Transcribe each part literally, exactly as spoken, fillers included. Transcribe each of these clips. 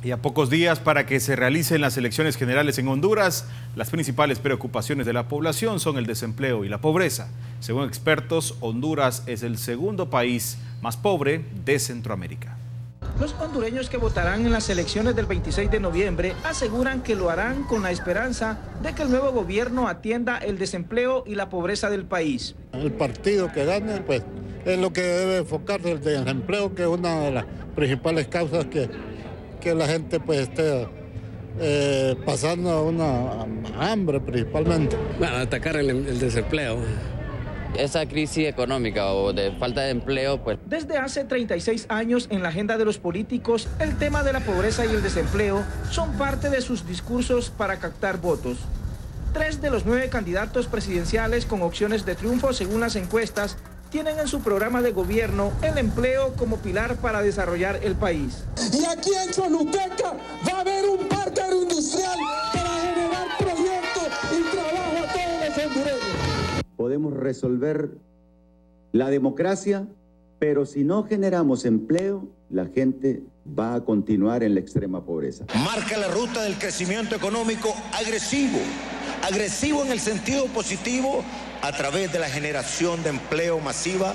Y a pocos días para que se realicen las elecciones generales en Honduras, las principales preocupaciones de la población son el desempleo y la pobreza. Según expertos, Honduras es el segundo país más pobre de Centroamérica. Los hondureños que votarán en las elecciones del veintiséis de noviembre aseguran que lo harán con la esperanza de que el nuevo gobierno atienda el desempleo y la pobreza del país. El partido que gane, pues, es lo que debe enfocarse, el desempleo, que es una de las principales causas que, que la gente pues esté eh, pasando una hambre principalmente. Bueno, atacar el, el desempleo. Esa crisis económica o de falta de empleo, pues... Desde hace treinta y seis años en la agenda de los políticos, el tema de la pobreza y el desempleo son parte de sus discursos para captar votos. Tres de los nueve candidatos presidenciales con opciones de triunfo según las encuestas tienen en su programa de gobierno el empleo como pilar para desarrollar el país. Y aquí en Choluteca va a haber un parque agroindustrial para generar proyectos y trabajo a todos los hondureños. Podemos resolver la democracia, pero si no generamos empleo, la gente va a continuar en la extrema pobreza. Marca la ruta del crecimiento económico agresivo, agresivo en el sentido positivo, a través de la generación de empleo masiva.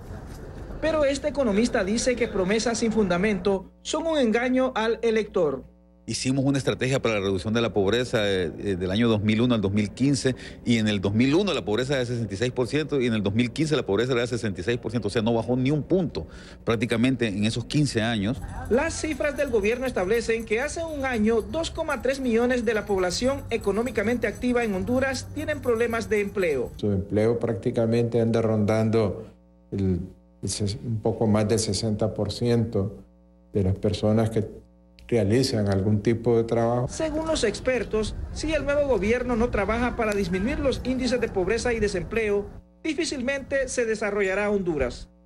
Pero este economista dice que promesas sin fundamento son un engaño al elector. Hicimos una estrategia para la reducción de la pobreza eh, del año dos mil uno al dos mil quince y en el dos mil uno la pobreza era de sesenta y seis por ciento y en el dos mil quince la pobreza era de sesenta y seis por ciento, o sea, no bajó ni un punto prácticamente en esos quince años. Las cifras del gobierno establecen que hace un año dos coma tres millones de la población económicamente activa en Honduras tienen problemas de empleo. Su empleo prácticamente anda rondando el, el, un poco más del sesenta por ciento de las personas que realizan algún tipo de trabajo. Según los expertos, si el nuevo gobierno no trabaja para disminuir los índices de pobreza y desempleo, difícilmente se desarrollará Honduras.